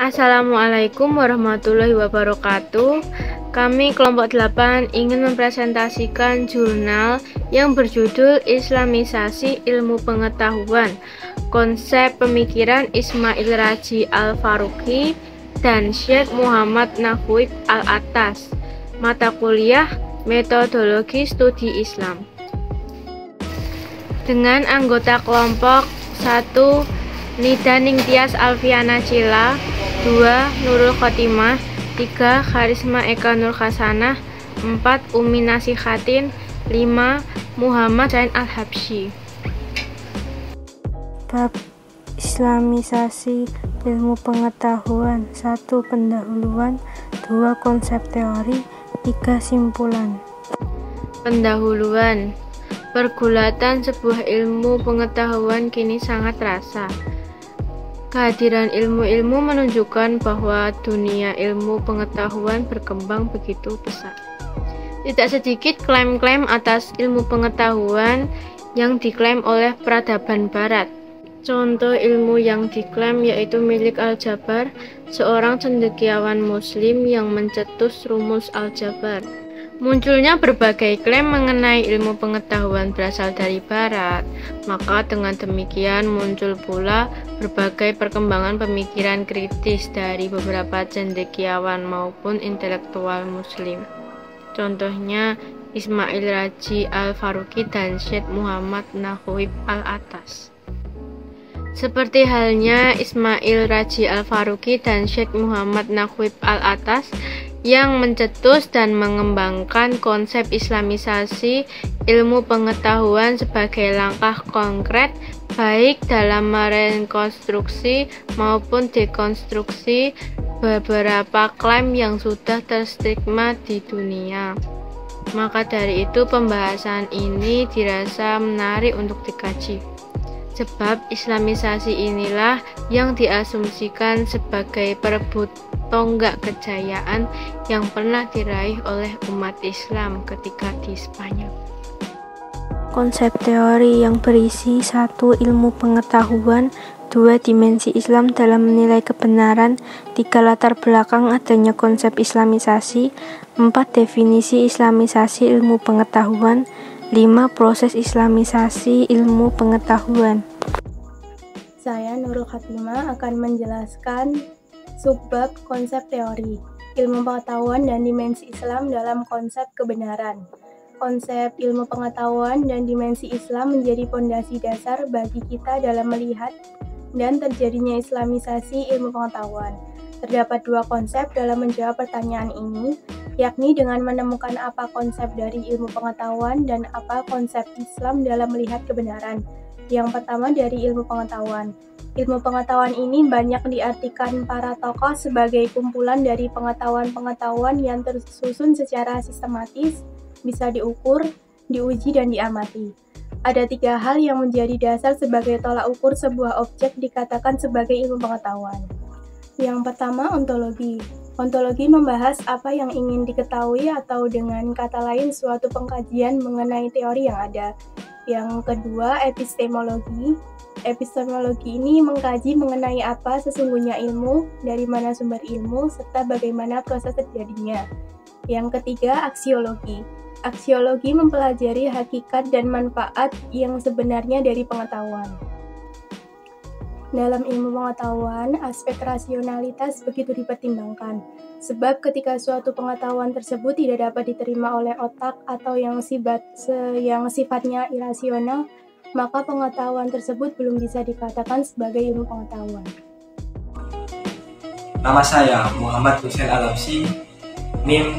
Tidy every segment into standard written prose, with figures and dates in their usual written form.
Assalamualaikum warahmatullahi wabarakatuh. Kami kelompok 8 ingin mempresentasikan jurnal yang berjudul Islamisasi Ilmu Pengetahuan, Konsep Pemikiran Ismail Raji Al-Faruqi dan Syekh Muhammad Naqib Al-Atas. Mata kuliah Metodologi Studi Islam. Dengan anggota kelompok 1 Nida Ningtyas Alfiana Cila, 2 Nurul Khotimah, 3 Karisma Eka Nur Hasanah, 4 Umi Nasihatin, 5 Muhammad Zain Al-Habsyi. Bab Islamisasi Ilmu Pengetahuan. 1. Pendahuluan, 2 Konsep teori, 3 Simpulan. Pendahuluan. Pergulatan sebuah ilmu pengetahuan kini sangat terasa. Kehadiran ilmu-ilmu menunjukkan bahwa dunia ilmu pengetahuan berkembang begitu pesat. Tidak sedikit klaim-klaim atas ilmu pengetahuan yang diklaim oleh peradaban barat. Contoh ilmu yang diklaim yaitu milik Al-Jabar, seorang cendekiawan muslim yang mencetus rumus Al-Jabar. Munculnya berbagai klaim mengenai ilmu pengetahuan berasal dari barat, maka dengan demikian muncul pula berbagai perkembangan pemikiran kritis dari beberapa cendekiawan maupun intelektual muslim. Contohnya Ismail Raji Al-Faruqi dan Syekh Muhammad Naqib Al-Atas. Seperti halnya Ismail Raji Al-Faruqi dan Syekh Muhammad Naqib Al-Atas yang mencetus dan mengembangkan konsep Islamisasi ilmu pengetahuan sebagai langkah konkret baik dalam merekonstruksi maupun dekonstruksi beberapa klaim yang sudah terstigma di dunia. Maka dari itu pembahasan ini dirasa menarik untuk dikaji. Sebab Islamisasi inilah yang diasumsikan sebagai perebut tonggak kejayaan yang pernah diraih oleh umat Islam ketika di Spanyol. Konsep teori yang berisi 1. Ilmu pengetahuan, 2 dimensi Islam dalam menilai kebenaran, 3 latar belakang adanya konsep Islamisasi, 4 definisi Islamisasi ilmu pengetahuan, 5 proses Islamisasi ilmu pengetahuan. Saya Nurul Khotimah akan menjelaskan subbab konsep teori, ilmu pengetahuan dan dimensi Islam dalam konsep kebenaran. Konsep ilmu pengetahuan dan dimensi Islam menjadi fondasi dasar bagi kita dalam melihat dan terjadinya Islamisasi ilmu pengetahuan. Terdapat 2 konsep dalam menjawab pertanyaan ini, yakni dengan menemukan apa konsep dari ilmu pengetahuan dan apa konsep Islam dalam melihat kebenaran. Yang pertama dari ilmu pengetahuan. Ilmu pengetahuan ini banyak diartikan para tokoh sebagai kumpulan dari pengetahuan-pengetahuan yang tersusun secara sistematis, bisa diukur, diuji, dan diamati. Ada 3 hal yang menjadi dasar sebagai tolak ukur sebuah objek dikatakan sebagai ilmu pengetahuan. Yang pertama, ontologi. Ontologi membahas apa yang ingin diketahui atau dengan kata lain suatu pengkajian mengenai teori yang ada. Yang kedua, epistemologi. Epistemologi ini mengkaji mengenai apa sesungguhnya ilmu, dari mana sumber ilmu, serta bagaimana proses terjadinya. Yang ketiga, aksiologi. Aksiologi mempelajari hakikat dan manfaat yang sebenarnya dari pengetahuan. Dalam ilmu pengetahuan, aspek rasionalitas begitu dipertimbangkan, sebab ketika suatu pengetahuan tersebut tidak dapat diterima oleh otak atau yang sifatnya irasional, maka pengetahuan tersebut belum bisa dikatakan sebagai ilmu pengetahuan. Nama saya Muhammad Zain Al-Habsyi, NIM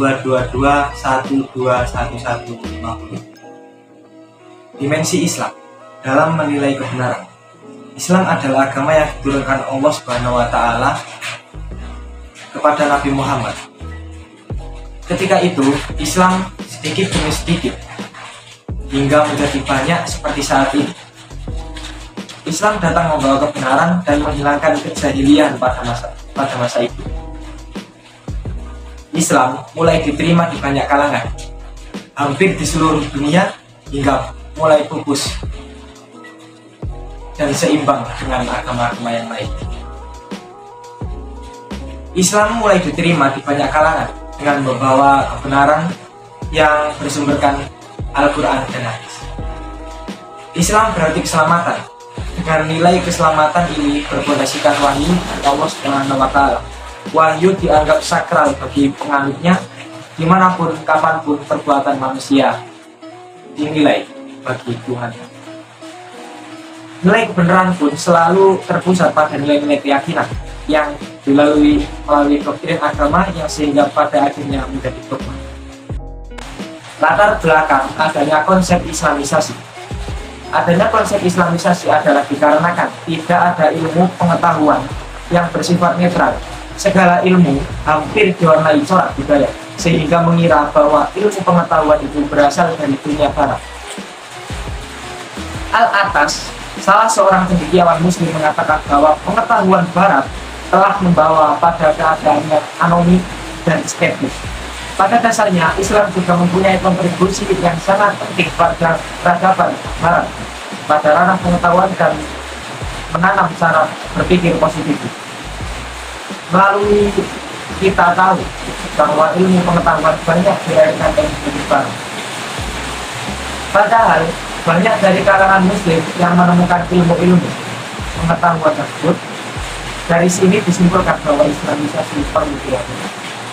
222121150. Dimensi Islam dalam menilai kebenaran. Islam adalah agama yang diturunkan Allah Subhanahu wa Ta'ala kepada Nabi Muhammad. Ketika itu, Islam sedikit demi sedikit hingga menjadi banyak seperti saat ini. Islam datang membawa kebenaran dan menghilangkan kejahilian pada masa itu. Islam mulai diterima di banyak kalangan, hampir di seluruh dunia hingga mulai pupus dan seimbang dengan agama-agama yang lain. Islam mulai diterima di banyak kalangan dengan membawa kebenaran yang bersumberkan Al-Quran dan Hadis. Islam berarti keselamatan. Dengan nilai keselamatan ini berfondasikan wahyu dari Allah Subhanahu wa Ta'ala. Wahyu dianggap sakral bagi penganutnya, dimanapun, kapanpun perbuatan manusia dinilai bagi Tuhan. Nilai kebenaran pun selalu terpusat pada nilai-nilai keyakinan yang melalui doktrin agama yang sehingga pada akhirnya menjadi dogma. Latar belakang adanya konsep Islamisasi. Adanya konsep Islamisasi adalah dikarenakan tidak ada ilmu pengetahuan yang bersifat netral. Segala ilmu hampir diwarnai corak budaya, sehingga mengira bahwa ilmu pengetahuan itu berasal dari dunia barat. Al-Attas, salah seorang cendekiawan muslim, mengatakan bahwa pengetahuan barat telah membawa pada keadaan yang anomi dan skeptis. Pada dasarnya, Islam juga mempunyai kontribusi yang sangat penting pada peradaban barat pada ranah pengetahuan dan menanam cara berpikir positif. Melalui kita tahu bahwa ilmu pengetahuan banyak dilahirkan dari sudut barat. Padahal banyak dari kalangan muslim yang menemukan ilmu-ilmu pengetahuan tersebut. Dari sini disimpulkan bahwa Islamisasi perlu dilakukan.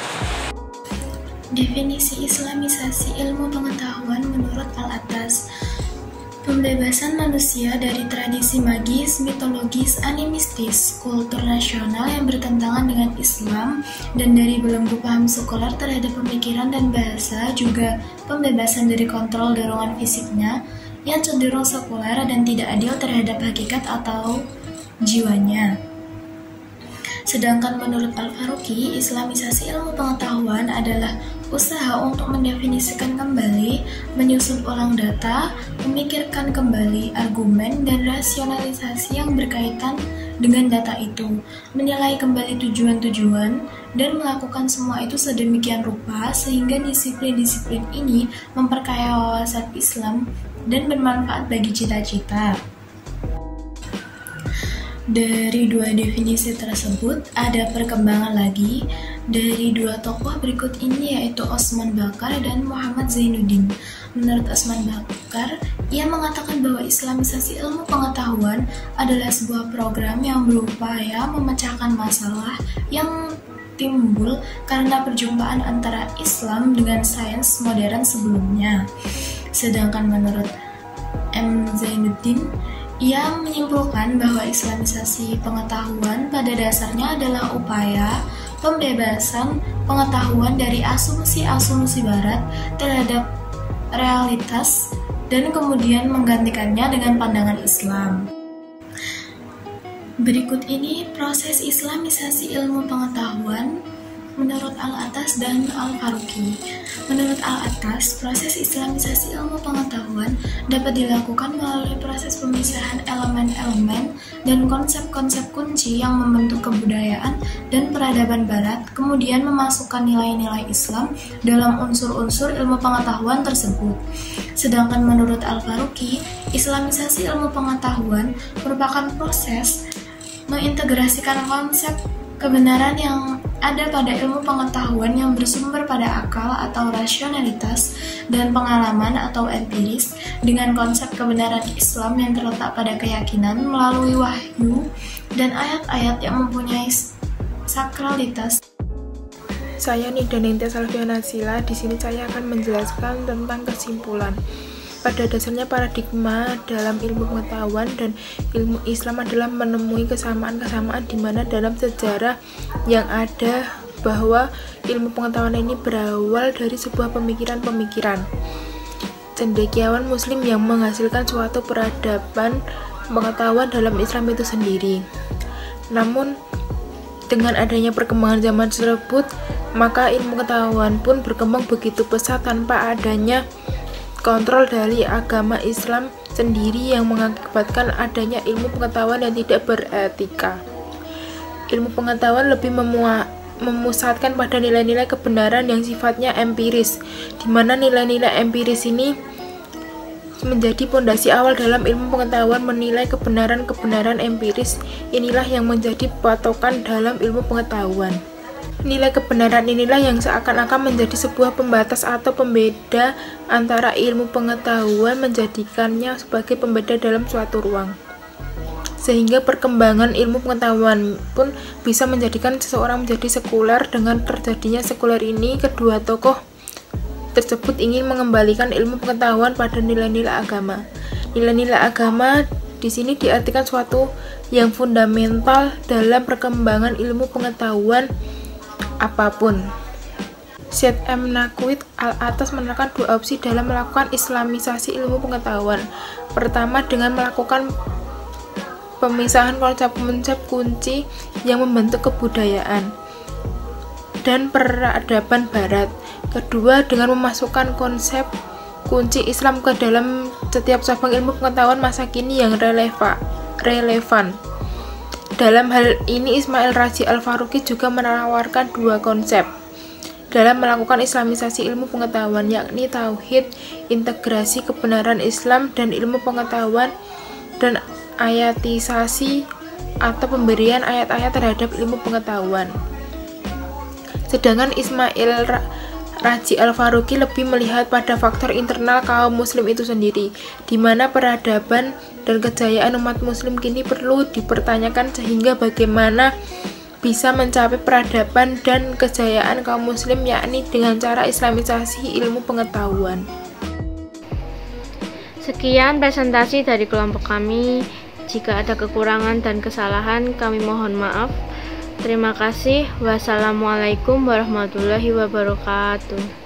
Definisi Islamisasi ilmu pengetahuan menurut Al-Attas: pembebasan manusia dari tradisi magis, mitologis, animistis, kultur nasional yang bertentangan dengan Islam, dan dari belenggu paham sekuler terhadap pemikiran dan bahasa, juga pembebasan dari kontrol dorongan fisiknya yang cenderung sekuler dan tidak adil terhadap hakikat atau jiwanya. Sedangkan menurut Al-Faruqi, Islamisasi ilmu pengetahuan adalah usaha untuk mendefinisikan kembali, menyusun ulang data, memikirkan kembali argumen dan rasionalisasi yang berkaitan dengan data itu, menilai kembali tujuan-tujuan, dan melakukan semua itu sedemikian rupa sehingga disiplin-disiplin ini memperkaya wawasan Islam dan bermanfaat bagi cita-cita. Dari dua definisi tersebut, ada perkembangan lagi dari dua tokoh berikut ini, yaitu Osman Bakar dan Muhammad Zainuddin. Menurut Osman Bakar, ia mengatakan bahwa Islamisasi ilmu pengetahuan adalah sebuah program yang berupaya memecahkan masalah yang timbul karena perjumpaan antara Islam dengan sains modern sebelumnya. Sedangkan menurut M. Zainuddin, ia menyimpulkan bahwa Islamisasi pengetahuan pada dasarnya adalah upaya pembebasan pengetahuan dari asumsi-asumsi barat terhadap realitas dan kemudian menggantikannya dengan pandangan Islam. Berikut ini proses Islamisasi ilmu pengetahuan menurut Al-Attas dan Al-Faruqi. Menurut Al-Attas, proses Islamisasi ilmu pengetahuan dapat dilakukan melalui proses pemisahan elemen-elemen dan konsep-konsep kunci yang membentuk kebudayaan dan peradaban barat, kemudian memasukkan nilai-nilai Islam dalam unsur-unsur ilmu pengetahuan tersebut. Sedangkan menurut Al-Faruqi, Islamisasi ilmu pengetahuan merupakan proses mengintegrasikan konsep kebenaran yang ada pada ilmu pengetahuan yang bersumber pada akal atau rasionalitas dan pengalaman atau empiris dengan konsep kebenaran Islam yang terletak pada keyakinan melalui wahyu dan ayat-ayat yang mempunyai sakralitas. Saya Nida Ningtyas Alfiana Sila. Di sini saya akan menjelaskan tentang kesimpulan. Pada dasarnya paradigma dalam ilmu pengetahuan dan ilmu Islam adalah menemui kesamaan-kesamaan di mana dalam sejarah yang ada bahwa ilmu pengetahuan ini berawal dari sebuah pemikiran-pemikiran cendekiawan muslim yang menghasilkan suatu peradaban pengetahuan dalam Islam itu sendiri. Namun dengan adanya perkembangan zaman tersebut, maka ilmu pengetahuan pun berkembang begitu pesat tanpa adanya kontrol dari agama Islam sendiri yang mengakibatkan adanya ilmu pengetahuan yang tidak beretika. Ilmu pengetahuan lebih memusatkan pada nilai-nilai kebenaran yang sifatnya empiris, di mana nilai-nilai empiris ini menjadi pondasi awal dalam ilmu pengetahuan. Menilai kebenaran-kebenaran empiris inilah yang menjadi patokan dalam ilmu pengetahuan. Nilai kebenaran inilah yang seakan-akan menjadi sebuah pembatas atau pembeda antara ilmu pengetahuan, menjadikannya sebagai pembeda dalam suatu ruang. Sehingga perkembangan ilmu pengetahuan pun bisa menjadikan seseorang menjadi sekuler. Dengan terjadinya sekuler ini, kedua tokoh tersebut ingin mengembalikan ilmu pengetahuan pada nilai-nilai agama. Nilai-nilai agama di sini diartikan suatu yang fundamental dalam perkembangan ilmu pengetahuan apapun. Syed M. Naqvi al-Atas menerangkan dua opsi dalam melakukan islamisasi ilmu pengetahuan. Pertama, dengan melakukan pemisahan konsep-konsep kunci yang membentuk kebudayaan dan peradaban barat. Kedua, dengan memasukkan konsep kunci Islam ke dalam setiap cabang ilmu pengetahuan masa kini yang relevan. Dalam hal ini, Ismail Raji Al-Faruqi juga menawarkan dua konsep dalam melakukan islamisasi ilmu pengetahuan, yakni tauhid, integrasi kebenaran Islam dan ilmu pengetahuan, dan ayatisasi atau pemberian ayat-ayat terhadap ilmu pengetahuan. Sedangkan Ismail Raji Al-Faruqi lebih melihat pada faktor internal kaum muslim itu sendiri, di mana peradaban dan kejayaan umat muslim kini perlu dipertanyakan, sehingga bagaimana bisa mencapai peradaban dan kejayaan kaum muslim, yakni dengan cara islamisasi ilmu pengetahuan. Sekian presentasi dari kelompok kami. Jika ada kekurangan dan kesalahan, kami mohon maaf. Terima kasih. Wassalamualaikum warahmatullahi wabarakatuh.